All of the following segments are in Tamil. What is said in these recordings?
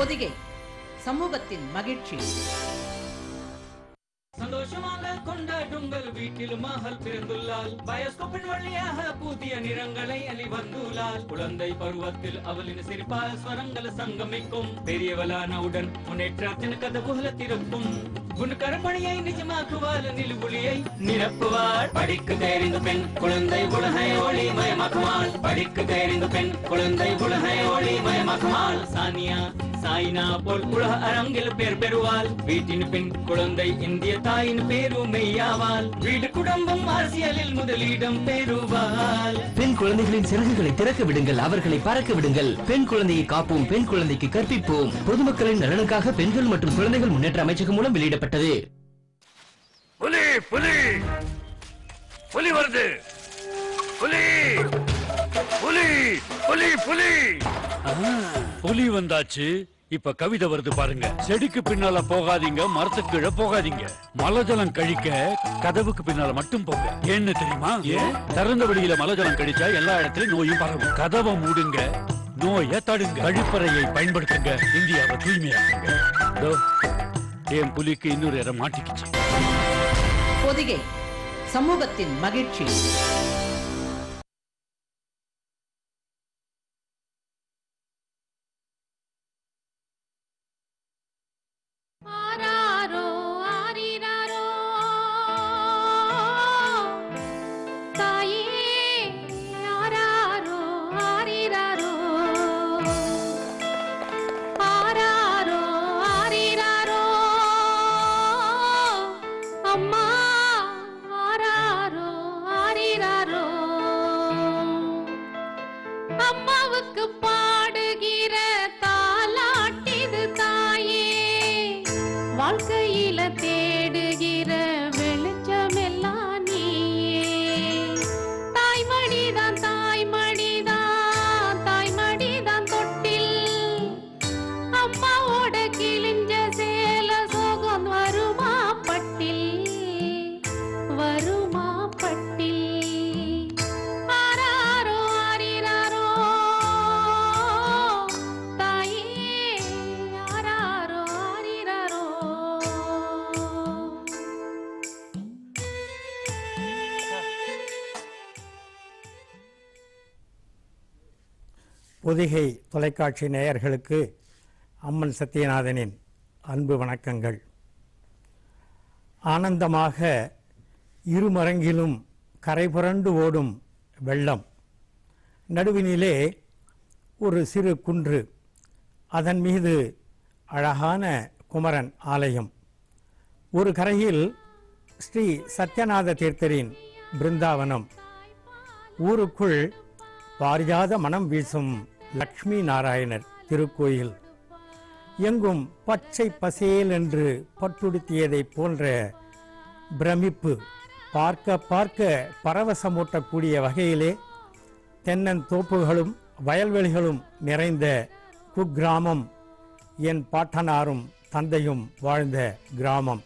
பொதிகை சமூகத்தின் மகிழ்ச்சி. சந்தோஷமாக கொண்டாடுங்கள், வீட்டில் மகள் பிறந்துள்ளாள். பயோஸ்கோப்பின் வழியாக புதிய நிறங்களை அலி வந்துள்ளாள். குழந்தை பருவத்தில் அவளின் சிரிப்பால் ஸ்வரங்கள் சங்கமிக்கும். பெரியவளானவுடன் முன்னேற்றத்தின் கதவுகள் திறக்கும். உன் கருப்பணியை நிஜமாக்குவாள், நிலுபுலியை நிரப்புவாள். படிக்க தெரிந்த பெண் குழந்தை உலகை ஒளிமயமாக்குவாள். படிக்க தெரிந்த பெண் குழந்தை உலகை ஒளிமயமாக்குவாள். சானியா சாயினா போல் உலக அரங்கில் பேர் பெறுவாள். வீட்டின் பெண் குழந்தை இந்திய தாயின் பெருமையாவாள். வீடு குடும்பம் அரசியலில் முதலிடம் பெறுவாள். பெண் குழந்தைகளின் சிறகுகளை திறக்க விடுங்கள், அவர்களை பறக்க விடுங்கள். பெண் குழந்தையை காப்போம், பெண் குழந்தைக்கு கற்பிப்போம். பொதுமக்களின் நலனுக்காக பெண்கள் மற்றும் குழந்தைகள் முன்னேற்ற அமைச்சகம் மூலம் வெளியிடப்பட்டது. புலி புலி புலி வருது, புலி புலி புலி புலி புலி வந்தாச்சு. இப்ப கவிதை வருது பாருங்க. செடிக்கு பின்னால போகாதீங்க, மரத்துக்கு கீழே போகாதீங்க. மலஜலம் கழிக்க கதவுக்கு பின்னால மட்டும் போங்க. ஏன்னு தெரியுமா? திறந்த வெளியில மலஜலம் கழிச்சா எல்லா இடத்துலயும் நோயும் பரவும். கதவை மூடுங்க, நோயை தடுங்க. கழிப்பறையை பயன்படுத்துங்க, இந்தியாவை தூய்மையாக்குங்க. என் புலிக்கு இன்னொரு இடம் மாட்டிக்கிச்சு. பொதிகை சமூகத்தின் மகிழ்ச்சி. பொதிகை தொலைக்காட்சி நேயர்களுக்கு அம்மன் சத்யநாதனின் அன்பு வணக்கங்கள். ஆனந்தமாக இருமரங்கிலும் கரை புரண்டு ஓடும் வெள்ளம். நடுவினிலே ஒரு சிறு குன்று, அதன் மீது அழகான குமரன் ஆலயம். ஒரு கரையில் ஸ்ரீ சத்யநாத தீர்த்தரின் பிருந்தாவனம். ஊருக்குள் பாரிஜாத மனம் வீசும் லக்ஷ்மி நாராயணர் திருக்கோயில். எங்கும் பச்சை பசேல் என்று பட்டுடுத்தியதை போன்ற பிரமிப்பு. பார்க்க பார்க்க பரவசமூட்டக்கூடிய வகையிலே தென்னந்தோப்புகளும் வயல்வெளிகளும் நிறைந்த குக்கிராமம் என் பாட்டனாரும் தந்தையும் வாழ்ந்த கிராமம்.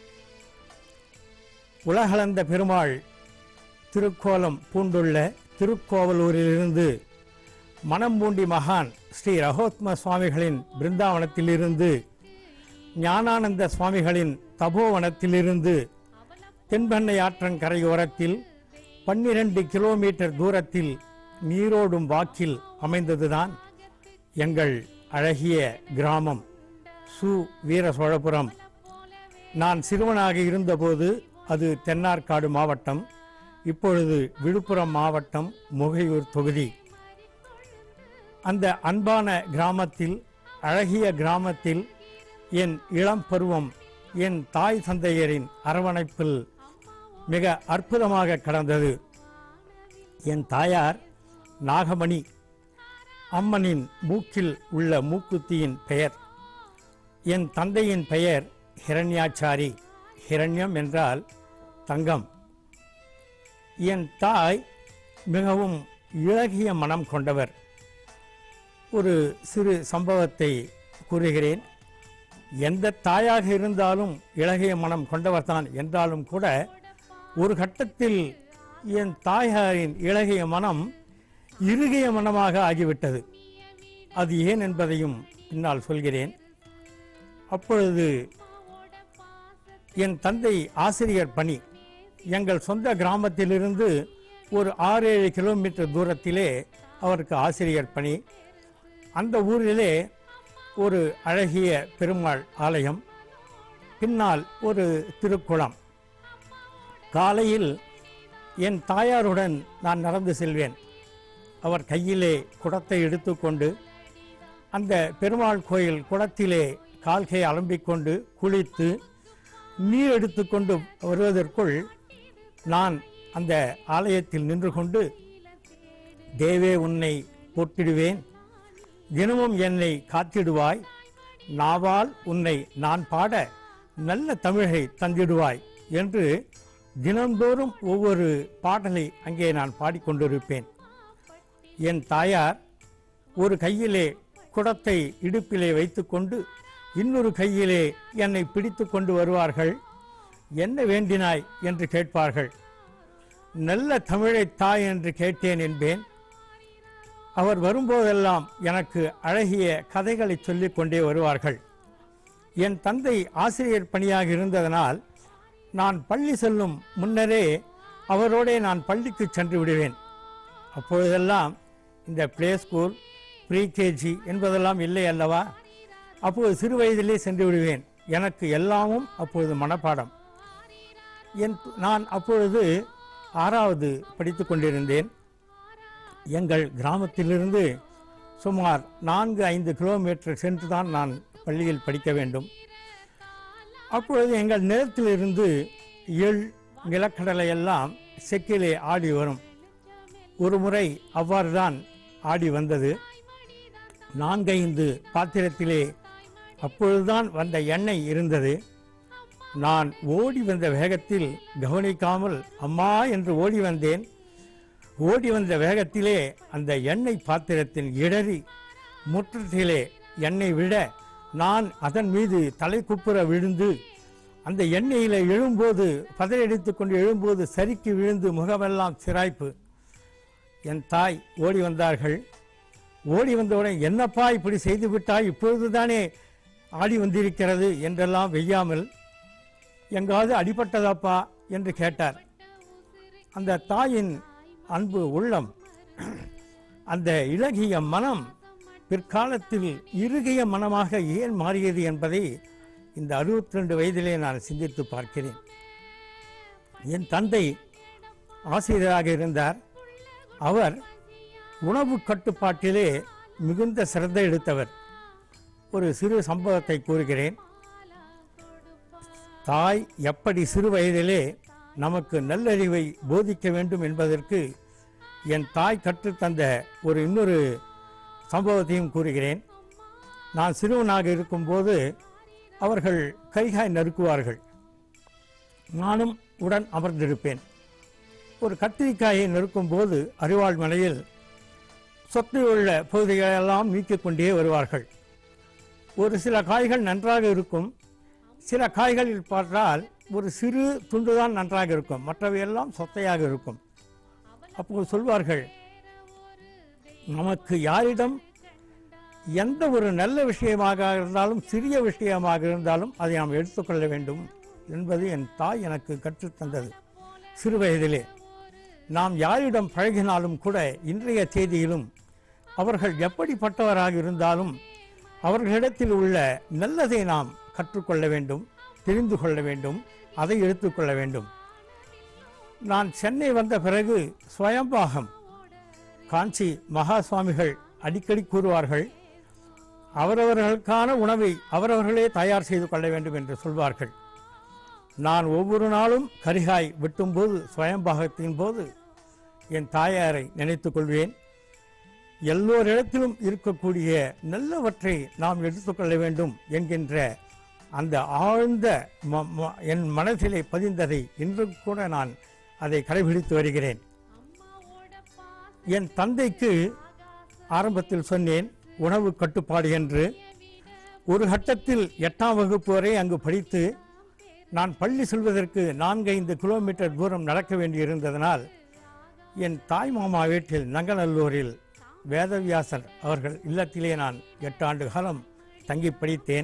உலகளந்த பெருமாள் திருக்கோலம் பூண்டுள்ள திருக்கோவலூரிலிருந்து மணம்பூண்டி மகான் ஸ்ரீ ரகோத்ம சுவாமிகளின் பிருந்தாவனத்திலிருந்து ஞானானந்த சுவாமிகளின் தபோவனத்திலிருந்து தென்பெண்ணை ஆற்றங்கரையோரத்தில் 12 கிலோமீட்டர் தூரத்தில் நீரோடும் வாக்கில் அமைந்ததுதான் எங்கள் அழகிய கிராமம் சு வீர சோழபுரம். நான் சிறுவனாக இருந்தபோது அது தென்னார்காடு மாவட்டம், இப்பொழுது விழுப்புரம் மாவட்டம் முகையூர் தொகுதி. அந்த அன்பான கிராமத்தில், அழகிய கிராமத்தில் என் இளம் பருவம் என் தாய் தந்தையரின் அரவணைப்பில் மிக அற்புதமாக கடந்தது. என் தாயார் நாகமணி. அம்மனின் மூக்கில் உள்ள மூக்குத்தியின் பெயர். என் தந்தையின் பெயர் ஹிரண்யாச்சாரி. ஹிரண்யம் என்றால் தங்கம். என் தாய் மிகவும் இளகிய மனம் கொண்டவர். ஒரு சிறு சம்பவத்தை கூறுகிறேன். எந்த தாயாக இருந்தாலும் இளகிய மனம் கொண்டவர்தான் என்றாலும் கூட ஒரு கட்டத்தில் என் தாயாரின் இளகிய மனம் இறுகிய மனமாக ஆகிவிட்டது. அது ஏன் என்பதையும் பின்னால் சொல்கிறேன். அப்பொழுது என் தந்தை ஆசிரியர் பணி எங்கள் சொந்த கிராமத்திலிருந்து ஒரு 6-7 கிலோமீட்டர் தூரத்திலே அவருக்கு ஆசிரியர் பணி. அந்த ஊரிலே ஒரு அழகிய பெருமாள் ஆலயம், பின்னால் ஒரு திருக்குளம். காலையில் என் தாயாருடன் நான் நடந்து செல்வேன். அவர் கையிலே குடத்தை எடுத்துக்கொண்டு அந்த பெருமாள் கோயில் குளத்திலே கால்கை அலம்பிக்கொண்டு குளித்து நீர் எடுத்துக்கொண்டு வருவதற்குள் நான் அந்த ஆலயத்தில் நின்று கொண்டு, தேவே உன்னை போற்றிடுவேன், தினமும் என்னை காத்திடுவாய், நாவால் உன்னை நான் பாட நல்ல தமிழை தந்திடுவாய் என்று தினந்தோறும் ஒவ்வொரு பாடலை அங்கே நான் பாடிக்கொண்டிருப்பேன். என் தாயார் ஒரு கையிலே குடத்தை இடுப்பிலே வைத்துக்கொண்டு இன்னொரு கையிலே என்னை பிடித்து கொண்டு வருவார்கள். என்ன வேண்டினாய் என்று கேட்பார்கள். நல்ல தமிழை தாய் என்று கேட்டேன் என்பேன். அவர் வரும்போதெல்லாம் எனக்கு அழகிய கதைகளை சொல்லிக் கொண்டே வருவார்கள். என் தந்தை ஆசிரியர் பணியாக இருந்ததனால் நான் பள்ளி செல்லும் முன்னரே அவரோடே நான் பள்ளிக்கு சென்று விடுவேன். அப்பொழுதெல்லாம் இந்த பிளே ஸ்கூல், ப்ரீகேஜி என்பதெல்லாம் இல்லை அல்லவா. அப்போது சிறு வயதிலே சென்று விடுவேன். எனக்கு எல்லாமும் அப்பொழுது மனப்பாடம். நான் அப்பொழுது 6வது படித்து கொண்டிருந்தேன். எங்கள் கிராமத்திலிருந்து சுமார் 4-5 கிலோமீட்டர் சென்று தான் நான் பள்ளியில் படிக்க வேண்டும். அப்பொழுது எங்கள் நிலத்திலிருந்து எள், நிலக்கடலை எல்லாம் செக்கிலே ஆடி வரும். ஒரு முறை அவ்வாறு தான் ஆடி வந்தது. 4-5 பாத்திரத்திலே அப்பொழுதுதான் வந்த எண்ணெய் இருந்தது. நான் ஓடி வந்த வேகத்தில் கவனிக்காமல் அம்மா என்று ஓடி வந்தேன். ஓடி வந்த வேகத்திலே அந்த எண்ணெய் பாத்திரத்தின் இடறி முற்றத்திலே எண்ணெய் விட நான் அதன் மீது தலை குப்புற விழுந்து அந்த எண்ணெயில் எழும்போது பதறடித்து கொண்டு எழும்போது சறுக்கி விழுந்து முகமெல்லாம் சிராய்ப்பு. என் தாய் ஓடி வந்தார்கள். ஓடி வந்தவுடன், என்னப்பா இப்படி செய்து விட்டாய், இப்பொழுதுதானே ஆடி வந்திருக்கிறது என்றெல்லாம் வெய்யாமல், எங்காவது அடிபட்டதாப்பா என்று கேட்டார். அந்த தாயின் அன்பு உள்ளம், அந்த இளகிய மனம் பிற்காலத்தில் இறுகிய மனமாக ஏன் மாறியது என்பதை இந்த 62 வயதிலே நான் சிந்தித்து பார்க்கிறேன். என் தந்தை ஆசிரியராக இருந்தார். அவர் உணவு கட்டுப்பாட்டிலே மிகுந்த சிரத்தை எடுத்தவர். ஒரு சிறு சம்பவத்தை கூறுகிறேன். தாய் எப்படி சிறு வயதிலே நமக்கு நல்லறிவை போதிக்க வேண்டும் என்பதற்கு என் தாய் கற்றுத்தந்த இன்னொரு சம்பவத்தையும் கூறுகிறேன். நான் சிறுவனாக இருக்கும்போது அவர்கள் கைகாய் நறுக்குவார்கள். நானும் உடன் அமர்ந்திருப்பேன். ஒரு கத்திரிக்காயை நறுக்கும்போது அரிவாள் மலையில் சொத்தையுள்ள பகுதிகளெல்லாம் நீக்கிக் கொண்டே வருவார்கள். ஒரு சில காய்கள் நன்றாக இருக்கும். சில காய்களில் பார்த்தால் ஒரு சிறு துண்டுதான் நன்றாக இருக்கும், மற்றவையெல்லாம் சொத்தையாக இருக்கும். அப்போது சொல்வார்கள், நமக்கு யாரிடம் எந்த ஒரு நல்ல விஷயமாக இருந்தாலும் சிறிய விஷயமாக இருந்தாலும் அதை நாம் எடுத்துக்கொள்ள வேண்டும் என்பது என் தாய் எனக்கு கற்றுத்தந்தது சிறு வயதிலே. நாம் யாரிடம் பழகினாலும் கூட இன்றைய தேதியிலும் அவர்கள் எப்படிப்பட்டவராக இருந்தாலும் அவர்களிடத்தில் உள்ள நல்லதை நாம் கற்றுக்கொள்ள வேண்டும், தெரிந்து கொள்ள வேண்டும், அதை எடுத்துக்கொள்ள வேண்டும். நான் சென்னை வந்த பிறகு ஸ்வயம்பாகம் காஞ்சி மகா சுவாமிகள் அடிக்கடி கூறுவார்கள், அவரவர்களுக்கான உணவை அவரவர்களே தயார் செய்து கொள்ள வேண்டும் என்று சொல்வார்கள். நான் ஒவ்வொரு நாளும் கரிகாய் வெட்டும்போது ஸ்வயம்பாகத்தின் போது என் தாயாரை நினைத்துக் கொள்வேன். எல்லோரிடத்திலும் இருக்கக்கூடிய நல்லவற்றை நாம் எடுத்துக்கொள்ள வேண்டும் என்கின்ற அந்த ஆழ்ந்த என் மனதிலே பதிந்ததை இன்று கூட நான் அதை கடைபிடித்து வருகிறேன். என் தந்தைக்கு ஆரம்பத்தில் சொன்னேன் உணவு கட்டுப்பாடு என்று. ஒரு கட்டத்தில் 8ஆம் வகுப்பு வரை அங்கு படித்து நான் பள்ளி செல்வதற்கு 4-5 கிலோமீட்டர் தூரம் நடக்க வேண்டியிருந்ததனால் என் தாய் மாமா வீட்டில் நங்கநல்லூரில் வேதவியாசர் அவர்கள் இல்லத்திலே நான் 8 ஆண்டு காலம் தங்கி படித்தேன்.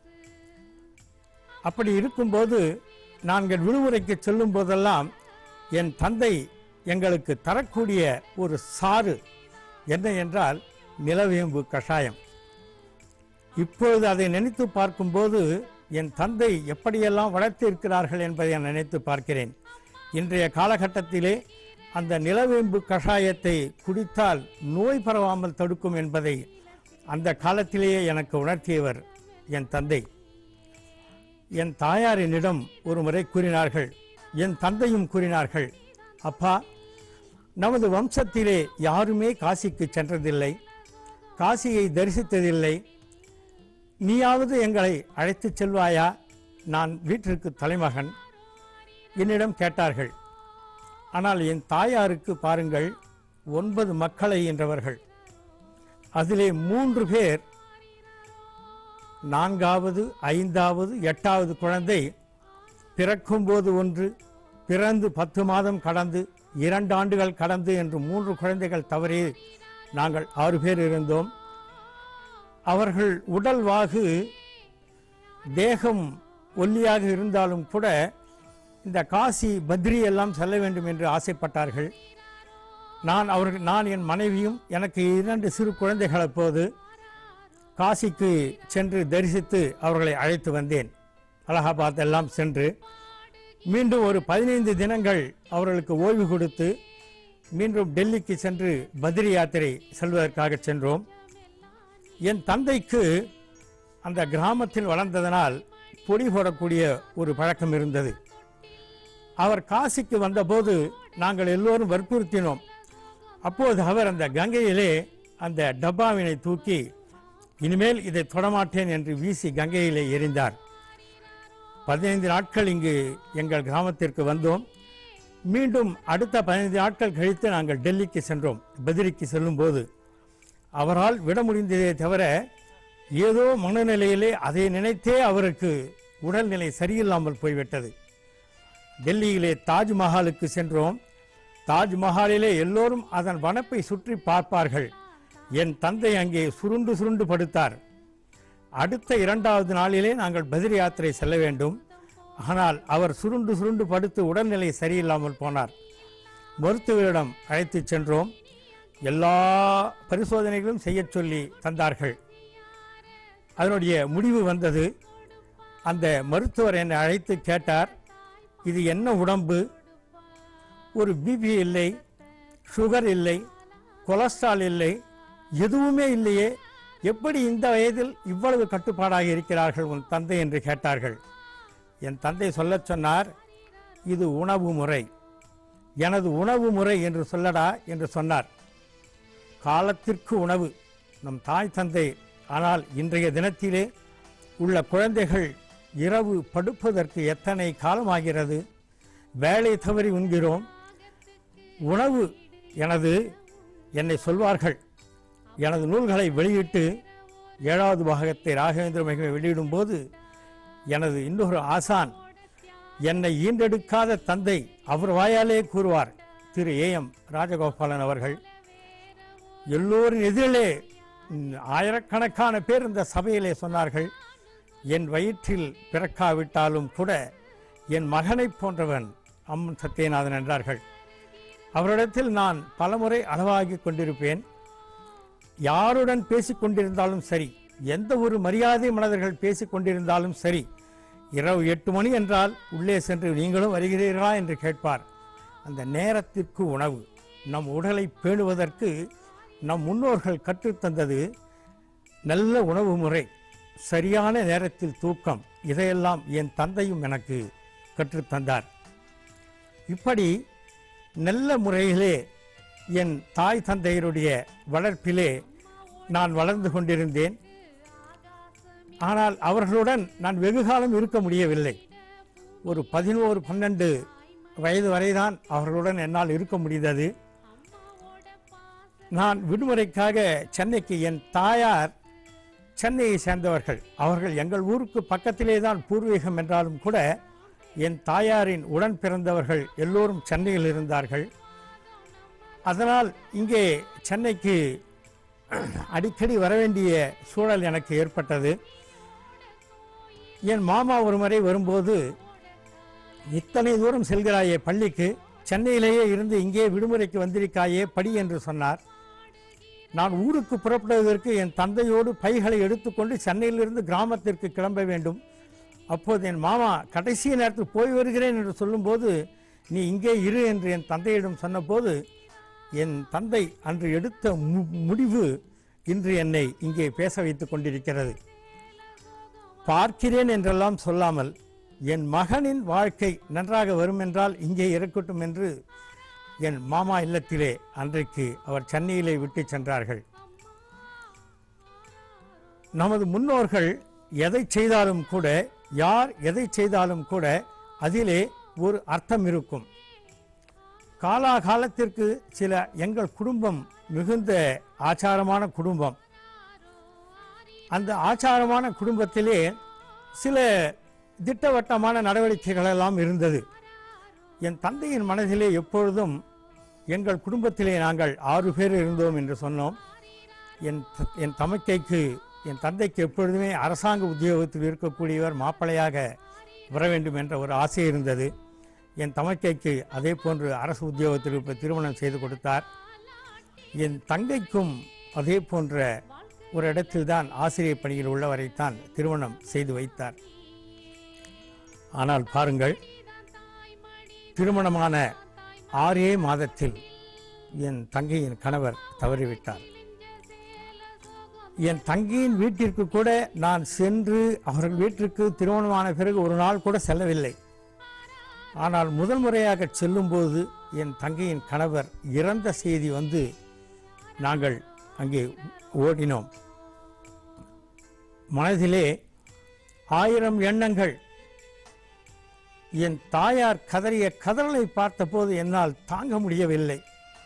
அப்படி இருக்கும்போது நாங்கள் விடுமுறைக்கு செல்லும் போதெல்லாம் என் தந்தை எங்களுக்கு தரக்கூடிய ஒரு சாறு என்ன என்றால் நிலவேம்பு கஷாயம். இப்பொழுது அதை நினைத்து பார்க்கும்போது என் தந்தை எப்படியெல்லாம் வளர்த்து இருக்கிறார்கள் என்பதை நான் நினைத்து பார்க்கிறேன். இன்றைய காலகட்டத்திலே அந்த நிலவேம்பு கஷாயத்தை குடித்தால் நோய் பரவாமல் தடுக்கும் என்பதை அந்த காலத்திலேயே எனக்கு உணர்த்தியவர் என் தந்தை. என் தாயாரினிடம் ஒரு முறை கூறினார்கள், என் தந்தையும் கூறினார்கள், அப்பா, நமது வம்சத்திலே யாருமே காசிக்கு சென்றதில்லை, காசியை தரிசித்ததில்லை, நீயாவது எங்களை அழைத்து செல்வாயா? நான் வீட்டிற்கு தலைமகன். என்னிடம் கேட்டார்கள். ஆனால் என் தாயாருக்கு பாருங்கள், 9 மக்களை ஈன்றவர்கள். அதிலே 3 பேர் 4வது 5வது 8வது குழந்தை பிறக்கும்போது ஒன்று, பிறந்து 10 மாதம் கடந்து 2 ஆண்டுகள் கடந்து என்று 3 குழந்தைகள் தவறி நாங்கள் 6 பேர் இருந்தோம். அவர்கள் உடல் வாகு தேகம் ஒல்லியாக இருந்தாலும் கூட இந்த காசி பத்ரி எல்லாம் செல்ல வேண்டும் என்று ஆசைப்பட்டார்கள். நான் என் மனைவியும் எனக்கு 2 சிறு குழந்தைகள் அப்போது காசிக்கு சென்று தரிசித்து அவர்களை அழைத்து வந்தேன். அலகாபாத் எல்லாம் சென்று மீண்டும் ஒரு 15 தினங்கள் அவர்களுக்கு ஓய்வு கொடுத்து மீண்டும் டெல்லிக்கு சென்று பத்ரி யாத்திரை செல்வதற்காக சென்றோம். என் தந்தைக்கு அந்த கிராமத்தில் வளர்ந்ததனால் பொடி போடக்கூடிய ஒரு பழக்கம் இருந்தது. அவர் காசிக்கு வந்தபோது நாங்கள் எல்லோரும் வற்புறுத்தினோம். அப்போது அவர் அந்த கங்கையிலே அந்த டப்பாவினை தூக்கி, இனிமேல் இதை தொடமாட்டேன் என்று வீசி கங்கையிலே எறிந்தார். 15 நாட்கள் இங்கு எங்கள் கிராமத்திற்கு வந்தோம். மீண்டும் அடுத்த 15 நாட்கள் கழித்து நாங்கள் டெல்லிக்கு சென்றோம். பத்ரிக்கு செல்லும் போது அவரால் விட முடிந்ததே தவிர ஏதோ மனநிலையிலே அதை நினைத்தே அவருக்கு உடல்நிலை சரியில்லாமல் போய்விட்டது. டெல்லியிலே தாஜ்மஹாலுக்கு சென்றோம். தாஜ்மஹாலிலே எல்லோரும் அதன் வனப்பை சுற்றி பார்ப்பார்கள். என் தந்தை அங்கே சுருண்டு சுருண்டு படுத்தார். அடுத்த 2வது நாளிலே நாங்கள் பத்ரி யாத்திரை செல்ல வேண்டும். ஆனால் அவர் சுருண்டு சுருண்டு படுத்து உடல்நிலை சரியில்லாமல் போனார். மருத்துவரிடம் அழைத்து சென்றோம். எல்லா பரிசோதனைகளும் செய்ய சொல்லி தந்தார்கள். அதனுடைய முடிவு வந்தது. அந்த மருத்துவர் என்னை அழைத்து கேட்டார், இது என்ன உடம்பு? ஒரு பிபி இல்லை, சுகர் இல்லை, கொலஸ்ட்ரால் இல்லை, எதுவுமே இல்லையே, எப்படி இந்த வயதில் இவ்வளவு கட்டுப்பாடாக இருக்கிறார்கள் உன் தந்தை என்று கேட்டார்கள். என் தந்தை சொல்லச் சொன்னார், இது உணவு முறை, எனது உணவு முறை என்று சொல்லடா என்று சொன்னார். காலத்திற்கு உணவு நம் தாய் தந்தை. ஆனால் இன்றைய தினத்திலே உள்ள குழந்தைகள் இரவு படுப்பதற்கு எத்தனை காலமாகிறது, வேலை தவறி உண்கிறோம். உணவு என்னை சொல்வார்கள், எனது நூல்களை வெளியிட்டு 7வது பாகத்தை ராகவேந்திர மகிமை வெளியிடும் போது எனது இன்னொரு ஆசான், என்னை ஈண்டெடுக்காத தந்தை, அவர் வாயாலே கூறுவார், திரு EM ராஜகோபாலன் அவர்கள். எல்லோரின் எதிரிலே ஆயிரக்கணக்கான பேர் இந்த சபையிலே சொன்னார்கள், என் வயிற்றில் பிறக்காவிட்டாலும் கூட என் மகனை போன்றவன் அம்மன் சத்யநாதன் என்றார்கள். அவரிடத்தில் நான் பலமுறை அளவாகி கொண்டிருப்பேன். யாருடன் பேசிக்கொண்டிருந்தாலும் சரி, எந்த ஒரு மரியாதை மனிதர்கள் பேசிக்கொண்டிருந்தாலும் சரி, இரவு 8 மணி என்றால் உள்ளே சென்று நீங்களும் வருகிறீர்களா என்று கேட்பார். அந்த நேரத்திற்கு உணவு, நம் உடலை பேணுவதற்கு நம் முன்னோர்கள் கற்றுத்தந்தது நல்ல உணவு முறை, சரியான நேரத்தில் தூக்கம், இதையெல்லாம் என் தந்தையும் எனக்கு கற்றுத்தந்தார். இப்படி நல்ல முறையிலே என் தாய் தந்தையருடைய வளர்ப்பிலே நான் வளர்ந்து கொண்டிருந்தேன். ஆனால் அவர்களுடன் நான் வெகுகாலம் இருக்க முடியவில்லை. ஒரு 11-12 வயது வரைதான் அவர்களுடன் என்னால் இருக்க முடிந்தது. நான் விடுமுறைக்காக சென்னைக்கு, என் தாயார் சென்னையை சேர்ந்தவர்கள், அவர்கள் எங்கள் ஊருக்கு பக்கத்திலே தான் பூர்வீகம் என்றாலும் கூட என் தாயாரின் உடன் பிறந்தவர்கள் எல்லோரும் சென்னையில் இருந்தார்கள். அதனால் இங்கே சென்னைக்கு அடிக்கடி வரவேண்டிய சூழல் எனக்கு ஏற்பட்டது. என் மாமா ஒரு முறை வரும்போது, இத்தனை தூரம் செல்கிறாயே பள்ளிக்கு, சென்னையிலேயே இருந்து இங்கே விடுமுறைக்கு வந்திருக்காயே படி என்று சொன்னார். நான் ஊருக்கு புறப்படுவதற்கு என் தந்தையோடு பைகளை எடுத்துக்கொண்டு சென்னையிலிருந்து கிராமத்திற்கு கிளம்ப வேண்டும். அப்போது என் மாமா கடைசி நேரத்தில் போய் வருகிறேன் என்று சொல்லும்போது, நீ இங்கே இரு என்று என் தந்தையிடம் சொன்னபோது, என் தந்தை அன்று எடுத்த முடிவு இன்று என்னை இங்கே பேச வைத்துக் கொண்டிருக்கிறது. பார்க்கிறேன் என்றெல்லாம் சொல்லாமல், என் மகனின் வாழ்க்கை நன்றாக வரும் என்றால் இங்கே இருக்கட்டும் என்று என் மாமா இல்லத்திலே அன்றைக்கு அவர் சென்னையிலே விட்டு சென்றார்கள். நமது முன்னோர்கள் எதை செய்தாலும் கூட, யார் எதை செய்தாலும் கூட அதிலே ஒரு அர்த்தம் இருக்கும். காலாகாலத்திற்கு சில எங்கள் குடும்பம் மிகுந்த ஆச்சாரமான குடும்பம். அந்த ஆச்சாரமான குடும்பத்திலே சில திட்டவட்டமான நடவடிக்கைகள் எல்லாம் இருந்தது. என் தந்தையின் மனதிலே எப்பொழுதும் எங்கள் குடும்பத்திலே நாங்கள் 6 பேர் இருந்தோம் என்று சொன்னோம். என் தந்தைக்கு எப்பொழுதுமே அரசாங்க உத்தியோகத்தில் இருக்கக்கூடியவர் மாப்பிள்ளையாக வர வேண்டும் என்ற ஒரு ஆசை இருந்தது. என் தமக்கைக்கு அதே போன்று அரசு உத்தியோகத்தில் இப்போ திருமணம் செய்து கொடுத்தார். என் தங்கைக்கும் அதே போன்ற ஒரு இடத்தில்தான் ஆசிரியர் பணியில் உள்ளவரைத்தான் திருமணம் செய்து வைத்தார். ஆனால் பாருங்கள், திருமணமான 6 மாதத்தில் என் தங்கையின் கணவர் தவறிவிட்டார். என் தங்கையின் வீட்டிற்கு கூட நான் சென்று அவர்கள் வீட்டிற்கு திருமணமான பிறகு ஒரு நாள் கூட செல்லவில்லை. ஆனால் முதல் முறையாக செல்லும்போது என் தங்கையின் கணவர் இறந்த செய்தி வந்து நாங்கள் அங்கே ஓடினோம். மனதிலே 1000 எண்ணங்கள். என் தாயார் கதறிய கதறலை பார்த்தபோது என்னால் தாங்க முடியவில்லை.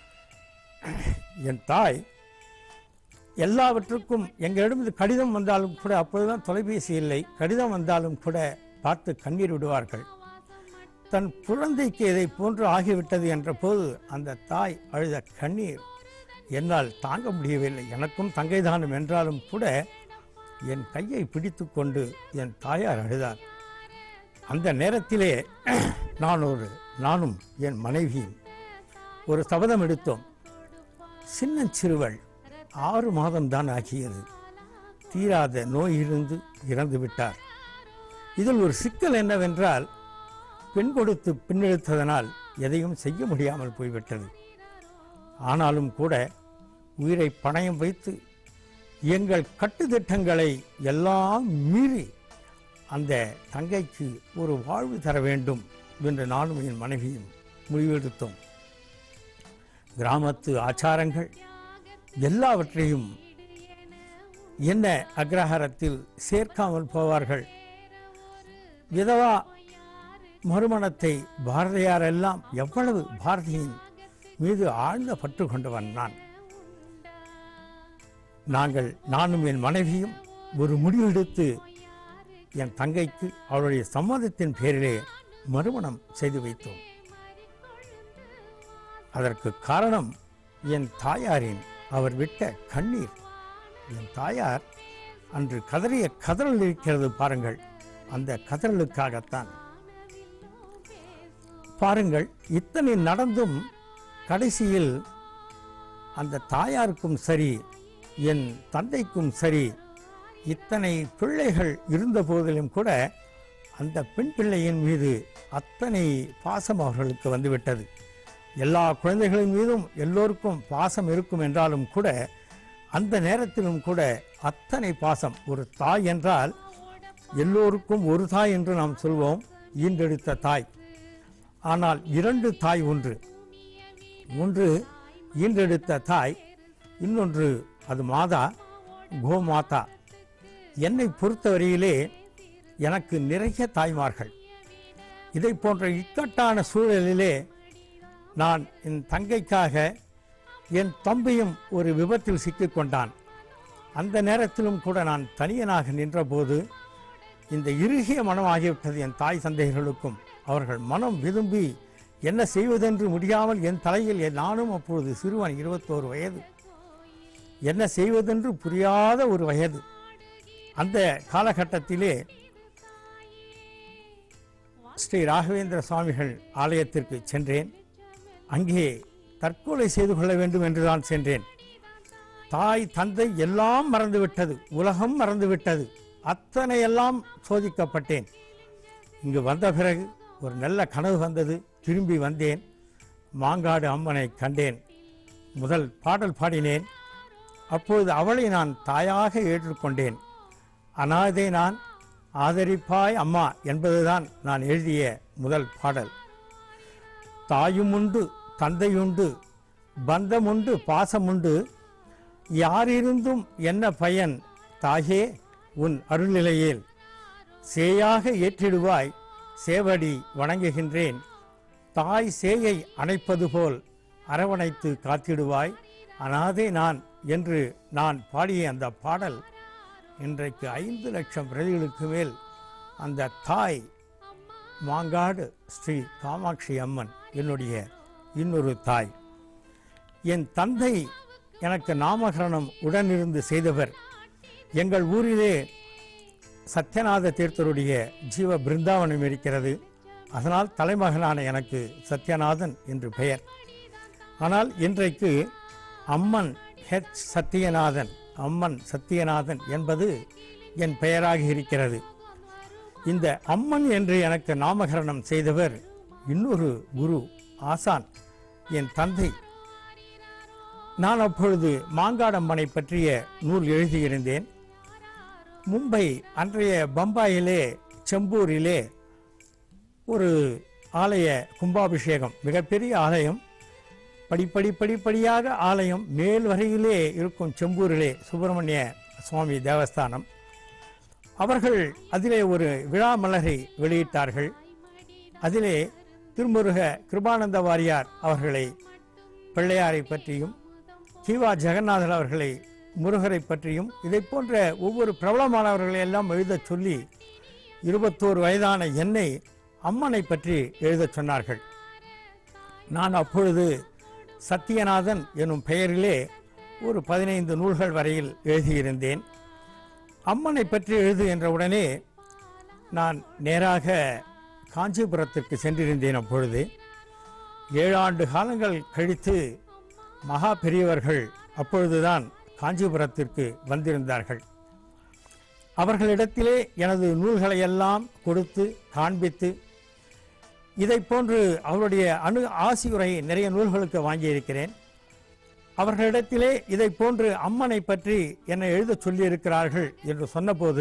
என் தாய் எல்லாவற்றுக்கும் எங்களிடம் கடிதம் வந்தாலும் கூட, அப்போதுதான் தொலைபேசி இல்லை, கடிதம் வந்தாலும் கூட பார்த்து கண்ணீர் விடுவார்கள். தன் குழந்தைக்கு இதை போன்று ஆகிவிட்டது என்ற போது அந்த தாய் அழுத கண்ணீர் என்னால் தாங்க முடியவில்லை. எனக்கும் தங்கைதானம் என்றாலும் கூட என் கையை பிடித்து கொண்டு என் தாயார் அழுதார். அந்த நேரத்திலே நானும் என் மனைவியும் ஒரு சபதம் எடுத்தோம். சின்னஞ்சிறுவள் 6 மாதம்தான் ஆகியது. தீராத நோய் இருந்து இறந்து விட்டார். இதில் ஒரு சிக்கல் என்னவென்றால், பெண் கொடுத்து பின்னெடுத்ததனால் எதையும் செய்ய முடியாமல் போய்விட்டது. ஆனாலும் கூட உயிரை பணயம் வைத்து எங்கள் கட்டுத்திட்டங்களை எல்லாம் மீறி அந்த தங்கைக்கு ஒரு வாழ்வு தர வேண்டும் என்று நானும் என் மனைவியும் முடிவெடுத்தோம். கிராமத்து ஆச்சாரங்கள் எல்லாவற்றையும் என்ன அக்ரஹாரத்தில் சேர்க்காமல் போவார்கள். விதவா மறுமணத்தை பாரதியார் எல்லாம் எவ்வளவு பாரதியின் மீது ஆழ்ந்த பற்று கொண்டவன் நானும் என் மனைவியும் ஒரு முடிவெடுத்து என் தங்கைக்கு அவருடைய சம்மதத்தின் பேரிலே மறுமணம் செய்து வைத்தோம். அதற்கு காரணம் என் தாயாரின் அவர் விட்ட கண்ணீர். என் தாயார் அன்று கதறிய கதறல் இருக்கிறது பாருங்கள், அந்த கதறலுக்காகத்தான். பாருங்கள், இத்தனை நடந்தும் கடைசியில் அந்த தாயாருக்கும் சரி என் தந்தைக்கும் சரி இத்தனை பிள்ளைகள் இருந்த போதிலும் கூட அந்த பெண் பிள்ளையின் மீது அத்தனை பாசம் அவர்களுக்கு வந்துவிட்டது. எல்லா குழந்தைகளின் மீதும் எல்லோருக்கும் பாசம் இருக்கும் என்றாலும் கூட அந்த நேரத்திலும் கூட அத்தனை பாசம். ஒரு தாய் என்றால் எல்லோருக்கும் ஒரு தாய் என்று நாம் சொல்வோம், ஈன்றெடுத்த தாய். ஆனால் 2 தாய் ஒன்று ஈன்றெடுத்த தாய், இன்னொன்று அது மாதா, கோமாதா. என்னை பொறுத்தவரையிலே எனக்கு நிறைய தாய்மார்கள். இதை போன்ற இக்கட்டான சூழலிலே நான் என் தங்கைக்காக, என் தம்பியும் ஒரு விபத்தில் சிக்கிக்கொண்டான். அந்த நேரத்திலும் கூட நான் தனியனாக நின்றபோது இந்த இறுகிய மனம் ஆகிவிட்டது என் தாய் தந்தைகளுக்கும். அவர்கள் மனம் விரும்பி என்ன செய்வதென்று முடியாமல் என் தலையில் நானும் அப்பொழுது சிறுவன், 21 வயது, என்ன செய்வதென்று புரியாத ஒரு வயது. அந்த காலகட்டத்திலே ஸ்ரீ ராகவேந்திர சுவாமிகள் ஆலயத்திற்கு சென்றேன். அங்கே தற்கொலை செய்து கொள்ள வேண்டும் என்றுதான் சென்றேன். தாய் தந்தை எல்லாம் மறந்துவிட்டது, உலகம் மறந்துவிட்டது, அத்தனையெல்லாம் சோதிக்கப்பட்டேன். இங்கு வந்த பிறகு ஒரு நல்ல கனவு வந்தது. திரும்பி வந்தேன். மாங்காடு அம்மனை கண்டேன். முதல் பாடல் பாடினேன். அப்போது அவளை நான் தாயாக ஏற்றுக்கொண்டேன். அனாதை நான், ஆதரிப்பாய் அம்மா என்பதுதான் நான் எழுதிய முதல் பாடல். தாயும் உண்டு, தந்தையுண்டு, பந்தமுண்டு, பாசமுண்டு, யாரிருந்தும் என்ன பயன் தாயே உன் அருள்நிலையில், சேயாக ஏற்றிடுவாய் சேவடி வணங்குகின்றேன், தாய் சேயை அணைப்பது போல் அரவணைத்து காத்திடுவாய் அனாதை நான் என்று நான் பாடிய அந்த பாடல் இன்றைக்கு 5 லட்சம் பிரதிகளுக்கு மேல் அந்த தாய் மாங்காடு ஸ்ரீ காமாட்சி அம்மன் என்னுடைய இன்னொரு தாய். என் தந்தை எனக்கு நாமகரணம் உடனிருந்து செய்தவர். எங்கள் ஊரிலே சத்யநாத தீர்த்தருடைய ஜீவ பிருந்தாவனம் இருக்கிறது. அதனால் தலைமகனான எனக்கு சத்யநாதன் என்று பெயர். ஆனால் இன்றைக்கு அம்மன் சத்யநாதன், அம்மன் சத்யநாதன் என்பது என் பெயராக இருக்கிறது. இந்த அம்மன் என்று எனக்கு நாமகரணம் செய்தவர் இன்னொரு குரு ஆசான், என் தந்தை. நான் அப்பொழுது மாங்காடம்மனை பற்றிய நூல் எழுதியிருந்தேன். மும்பை, அன்றைய பம்பாயிலே செம்பூரிலே ஒரு ஆலய கும்பாபிஷேகம், மிகப்பெரிய ஆலயம், படிப்படியாக ஆலயம் மேல் வரையிலே இருக்கும் செம்பூரிலே சுப்பிரமணிய சுவாமி தேவஸ்தானம். அவர்கள் அதிலே ஒரு விழா மலரை வெளியிட்டார்கள். அதிலே திருமுருக கிருபானந்த வாரியார் அவர்களை, பிள்ளையாரை பற்றியும், கீவா ஜெகநாதன் அவர்களை முருகரை பற்றியும், இதை போன்ற ஒவ்வொரு பிரபலமானவர்களை எல்லாம் எழுதச் சொல்லி 21 வயதான என்னை அம்மனை பற்றி எழுதச் சொன்னார்கள். நான் அப்பொழுது சத்யநாதன் எனும் பெயரிலே ஒரு 15 நூல்கள் வரையில் எழுதியிருந்தேன். அம்மனை பற்றி எழுது என்ற உடனே நான் நேராக காஞ்சிபுரத்திற்கு சென்றிருந்தேன். அப்பொழுது 7 ஆண்டு காலங்கள் கழித்து மகா பெரியவர்கள் அப்பொழுதுதான் காஞ்சிபுரத்திற்கு வந்திருந்தார்கள். அவர்களிடத்திலே எனது நூல்களை எல்லாம் கொடுத்து காண்பித்து, இதை போன்று அவருடைய ஆசியுரை நிறைய நூல்களுக்கு வாங்கியிருக்கிறேன். அவர்களிடத்திலே இதை போன்று அம்மனை பற்றி என்னை எழுத சொல்லியிருக்கிறார்கள் என்று சொன்னபோது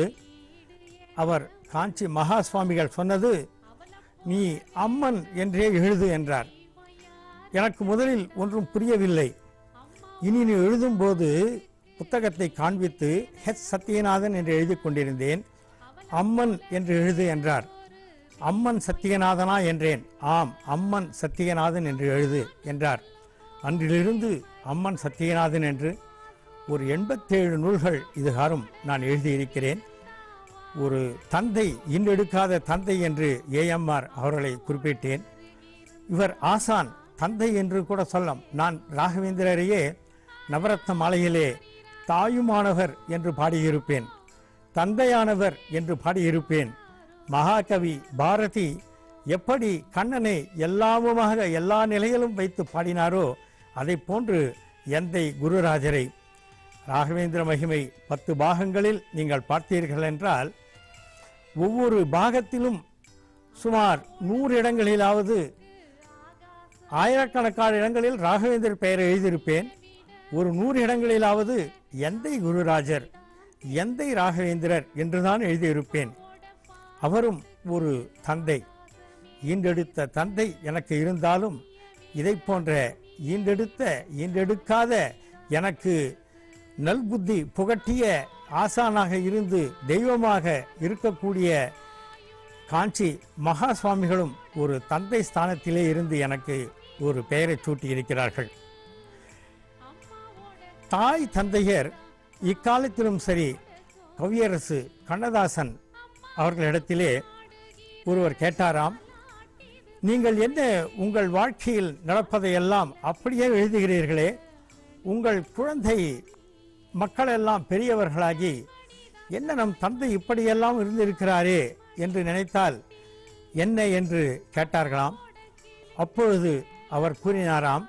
அவர் காஞ்சி மகா சுவாமிகள் சொன்னது, நீ அம்மன் என்றே எழுது என்றார். எனக்கு முதலில் ஒன்றும் புரியவில்லை. இனி நீ எழுதும்போது புத்தகத்தை காண்பித்து சத்யநாதன் என்று எழுதி கொண்டிருந்தேன். அம்மன் என்று எழுது என்றார். அம்மன் சத்யநாதனா என்றேன். ஆம், அம்மன் சத்யநாதன் என்று எழுது என்றார். அன்றிலிருந்து அம்மன் சத்யநாதன் என்று ஒரு 87 நூல்கள் இதுகாரும் நான் எழுதியிருக்கிறேன். ஒரு தந்தை, இன்றெடுக்காத தந்தை என்று ஏஎம்ஆர் அவர்களை குறிப்பிட்டேன். இவர் ஆசான், தந்தை என்று கூட சொல்லம். நான் ராகவேந்திரரையே நவரத்ன மாலையிலே தாயுமானவர் என்று பாடியிருப்பேன், தந்தையானவர் என்று பாடியிருப்பேன். மகாகவி பாரதி எப்படி கண்ணனை எல்லாமுமாக எல்லா நிலையிலும் வைத்து பாடினாரோ அதை போன்று எந்தை குருராஜரை ராகவேந்திர மகிமை 10 பாகங்களில் நீங்கள் பார்த்தீர்கள் என்றால் ஒவ்வொரு பாகத்திலும் சுமார் 100 இடங்களிலாவது, ஆயிரக்கணக்கான இடங்களில் ராகவேந்தர் பெயரை எழுதியிருப்பேன். ஒரு 100 இடங்களிலாவது எந்தை குருராஜர், எந்தை ராகவேந்திரர் என்றுதான் எழுதியிருப்பேன். அவரும் ஒரு தந்தை, ஈண்டெடுத்த தந்தை எனக்கு இருந்தாலும் இதை போன்ற ஈண்டெடுக்காத எனக்கு நல்புத்தி புகட்டிய ஆசானாக இருந்து தெய்வமாக இருக்கக்கூடிய காஞ்சி மகா சுவாமிகளும் ஒரு தந்தை ஸ்தானத்திலே இருந்து எனக்கு ஒரு பெயரை சூட்டி இருக்கிறார்கள். தாய் தந்தையர் இக்காலத்திலும் சரி. கவியரசு கண்ணதாசன் அவர்களிடத்திலே ஒருவர் கேட்டாராம், நீங்கள் என்ன உங்கள் வாழ்க்கையில் நடப்பதையெல்லாம் அப்படியே எழுதுகிறீர்களே, உங்கள் குழந்தை மக்கள் எல்லாம் பெரியவர்களாகி என்ன நம் தந்தை இப்படியெல்லாம் இருந்திருக்கிறாரே என்று நினைத்தால் என்ன என்று கேட்டார்களாம். அப்பொழுது அவர் கூறினாராம்,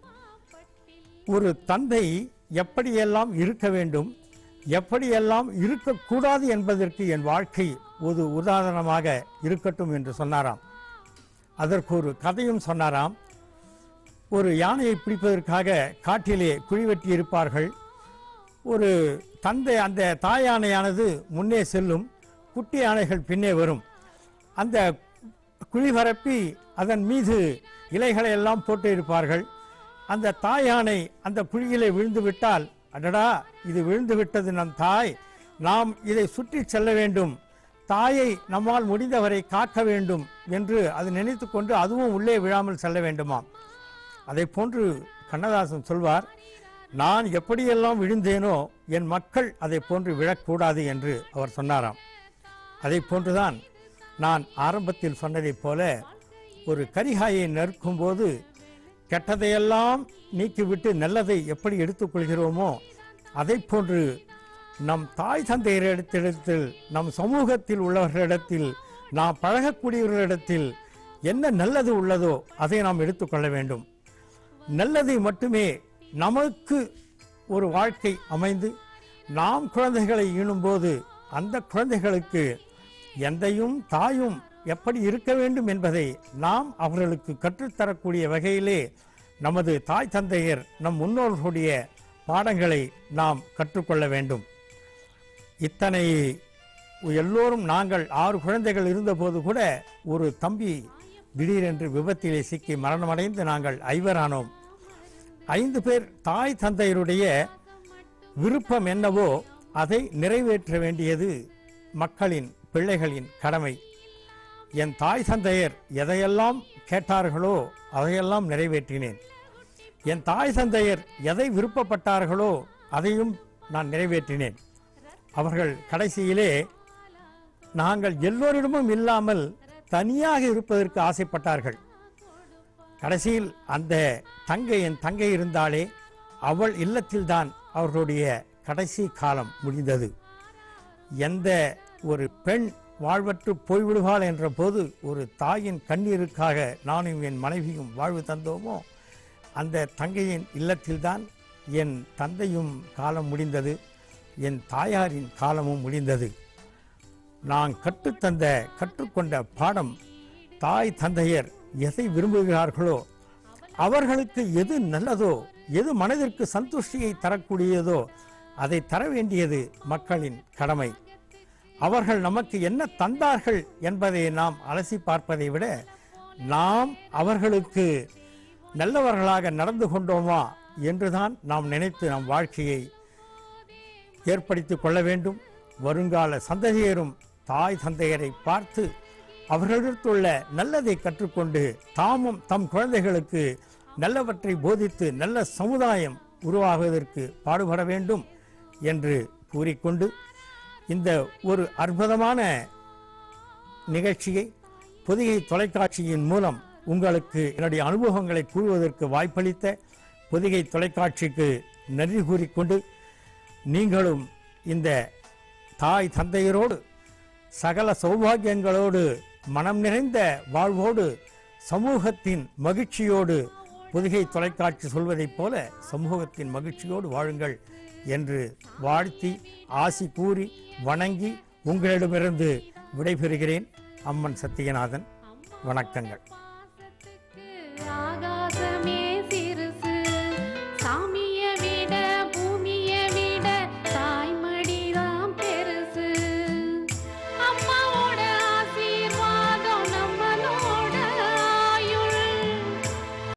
ஒரு தந்தை எப்படியெல்லாம் இருக்க வேண்டும், எப்படியெல்லாம் இருக்கக்கூடாது என்பதற்கு என் வாழ்க்கை ஒரு உதாரணமாக இருக்கட்டும் என்று சொன்னாராம். அதற்கு ஒரு கதையும் சொன்னாராம். ஒரு யானையை பிடிப்பதற்காக காட்டிலே குழி வெட்டி இருப்பார்கள். ஒரு தந்தை, அந்த தாய் யானையானது முன்னே செல்லும், குட்டி யானைகள் பின்னே வரும். அந்த குழி பரப்பி அதன் மீது இலைகளை எல்லாம் போட்டு இருப்பார்கள். அந்த தாய் யானை அந்த குழியிலே விழுந்து விட்டால், அடடா இது விழுந்து விட்டது நம் தாய், நாம் இதை சுற்றி செல்ல வேண்டும், தாயை நம்மால் முடிந்தவரை காக்க வேண்டும் என்று அது நினைத்து கொண்டு அதுவும் உள்ளே விழாமல் செல்ல வேண்டுமாம். அதை போன்று கண்ணதாசன் சொல்வார், நான் எப்படியெல்லாம் விழுந்தேனோ என் மக்கள் அதை போன்று விழக்கூடாது என்று அவர் சொன்னாராம். அதை போன்றுதான் நான் ஆரம்பத்தில் சொன்னதைப் போல ஒரு கரிகாயை நறுக்கும் போது கெட்டதையெல்லாம் நீக்கிவிட்டு நல்லதை எப்படி எடுத்துக்கொள்கிறோமோ அதை போன்று நம் தாய் தந்தையரிடத்தில், நம் சமூகத்தில் உள்ளவர்களிடத்தில், நாம் பழகக்கூடியவர்களிடத்தில் என்ன நல்லது உள்ளதோ அதை நாம் எடுத்துக்கொள்ள வேண்டும். நல்லதை மட்டுமே நமக்கு ஒரு வாழ்க்கை அமைந்து நாம் குழந்தைகளை ஈணும்போது அந்த குழந்தைகளுக்கு எந்தையும் தாயும் எப்படி இருக்க வேண்டும் என்பதை நாம் அவர்களுக்கு கற்றுத்தரக்கூடிய வகையிலே நமது தாய் தந்தையர், நம் முன்னோர்களுடைய பாடங்களை நாம் கற்றுக்கொள்ள வேண்டும். இத்தனை எல்லோரும் நாங்கள் 6 குழந்தைகள் இருந்தபோது கூட ஒரு தம்பி திடீரென்று விபத்திலே சிக்கி மரணமடைந்து நாங்கள் 5 ஆனோம். 5 பேர் தாய் தந்தையருடைய விருப்பம் என்னவோ அதை நிறைவேற்ற வேண்டியது மக்களின், பிள்ளைகளின் கடமை. என் தாய் தந்தையர் எதையெல்லாம் கேட்டார்களோ அதையெல்லாம் நிறைவேற்றினேன். என் தாய் தந்தையர் எதை விருப்பப்பட்டார்களோ அதையும் நான் நிறைவேற்றினேன். அவர்கள் கடைசியிலே நாங்கள் எல்லோரிடமும் இல்லாமல் தனியாக இருப்பதற்கு ஆசைப்பட்டார்கள். கடைசியில் அந்த என் தங்கை இருந்தாலே அவள் இல்லத்தில்தான் அவர்களுடைய கடைசி காலம் முடிந்தது. எந்த ஒரு பெண் வாழ்வற்று போய்விடுவாள் என்ற போது ஒரு தாயின் கண்ணீருக்காக நானும் என் மனைவியும் வாழ்வு தந்தோமோ அந்த தங்கையின் இல்லத்தில்தான் என் தந்தையும் காலம் முடிந்தது, என் தாயாரின் காலமும் முடிந்தது. நான் கற்றுக்கொண்ட பாடம், தாய் தந்தையர் எதை விரும்புகிறார்களோ, அவர்களுக்கு எது நல்லதோ, எது மனதிற்கு சந்துஷ்டியை தரக்கூடியதோ அதை தர வேண்டியது மக்களின் கடமை. அவர்கள் நமக்கு என்ன தந்தார்கள் என்பதை நாம் அலசி பார்ப்பதை விட நாம் அவர்களுக்கு நல்லவர்களாக நடந்து கொண்டோமா என்றுதான் நாம் நினைத்து நம் வாழ்க்கையை ஏற்படுத்திக் கொள்ள வேண்டும். வருங்கால சந்ததியரும் தாய் தந்தையரை பார்த்து அவர்களிடத்துள்ள நல்லதை கற்றுக்கொண்டு தாமும் தம் குழந்தைகளுக்கு நல்லவற்றை போதித்து நல்ல சமுதாயம் உருவாகுவதற்கு பாடுபட வேண்டும் என்று கூறிக்கொண்டு இந்த ஒரு அற்புதமான நிகழ்ச்சியை பொதிகை தொலைக்காட்சியின் மூலம் உங்களுக்கு என்னுடைய அனுபவங்களை கூறுவதற்கு வாய்ப்பளித்த பொதிகை தொலைக்காட்சிக்கு நன்றி கூறிக்கொண்டு, நீங்களும் இந்த தாய் தந்தையரோடு சகல சௌபாகியங்களோடு மனம் நிறைந்த வாழ்வோடு சமூகத்தின் மகிழ்ச்சியோடு பொதிகை தொலைக்காட்சி சொல்வதைப் போல சமூகத்தின் மகிழ்ச்சியோடு வாழுங்கள் என்று வாழ்த்தி ஆசி கூறி வணங்கி உங்களிடமிருந்து விடைபெறுகிறேன். அம்மன் சத்தியநாதன். வணக்கங்கள்.